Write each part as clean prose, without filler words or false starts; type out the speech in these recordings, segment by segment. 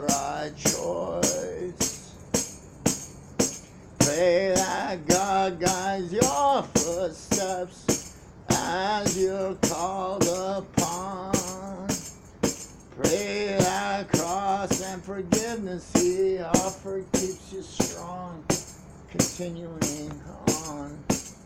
right choice. Pray that God guides your footsteps as you're called upon. Pray that cross and forgiveness He offered keeps you strong, continuing on.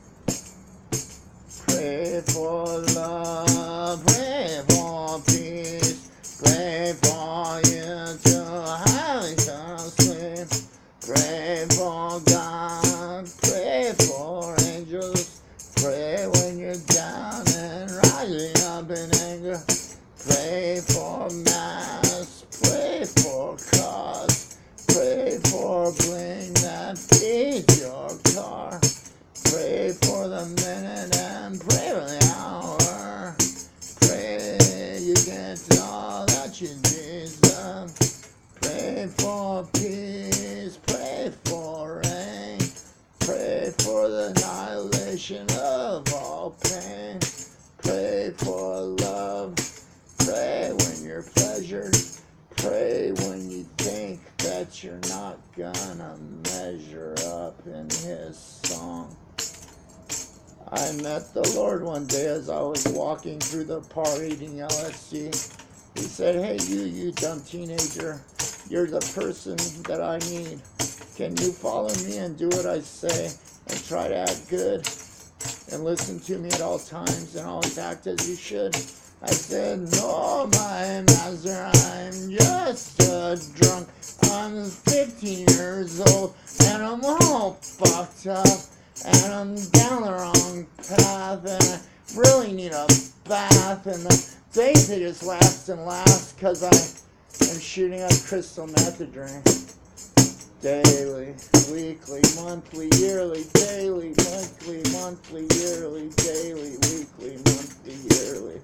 Pray for love, pray for peace, pray for you to have sleep. Pray for God, pray for angels, pray when you're down and rising up in anger. Pray for mass, pray for cause, pray for bling that feeds your car. Pray for the minute and pray for the hour. Pray you get all that you deserve. Pray for peace, pray for rain. Pray for the annihilation of all pain. Pray for love. Pray when you're pleasured. Pray when you think that you're not gonna measure up in His song. I met the Lord one day as I was walking through the park eating LSD. He said, "Hey, you dumb teenager, you're the person that I need. Can you follow me and do what I say and try to act good and listen to me at all times and always act as you should?" I said, "No, my master, I'm just a drunk. I'm 15 years old and I'm all fucked up and I'm down the wrong path and I really need a bath, and the days they just last and last because I am shooting up crystal meth to drink. Daily, weekly, monthly, yearly, daily, monthly, monthly, yearly, daily, weekly, monthly, yearly."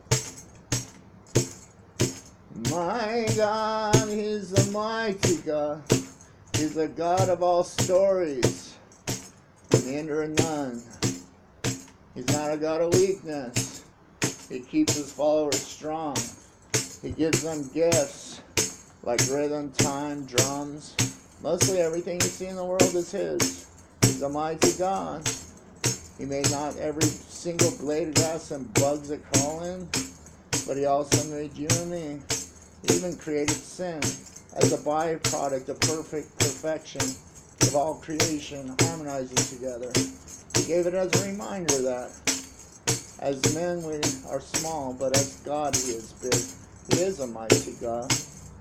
My God, He's the mighty God. He's the God of all stories, the end or none. He's not a God of weakness. He keeps His followers strong. He gives them gifts like rhythm, time, drums. Mostly everything you see in the world is His. He's a mighty God. He made not every single blade of grass and bugs that crawl in, but He also made you and me. He even created sin as a byproduct of perfection of all creation harmonizing together. He gave it as a reminder that as men we are small, but as God He is big. He is a mighty God.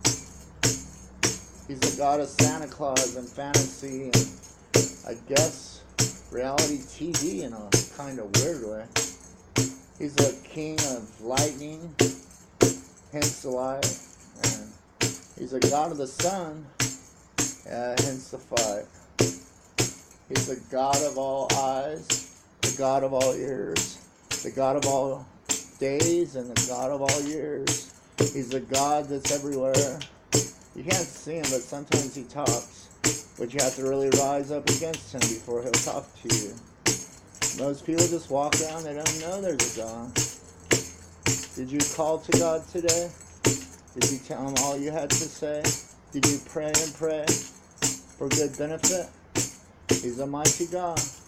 He's the God of Santa Claus and fantasy and, I guess, reality TV in a kind of weird way. He's the king of lightning, hence the light, and He's the God of the sun, hence the fire. He's the God of all eyes, the God of all ears, the God of all days, and the God of all years. He's the God that's everywhere. You can't see Him, but sometimes He talks. But you have to really rise up against Him before He'll talk to you. Most people just walk around, they don't know there's a God. Did you call to God today? Did you tell Him all you had to say? Did you pray and pray for good benefit? He's a mighty God.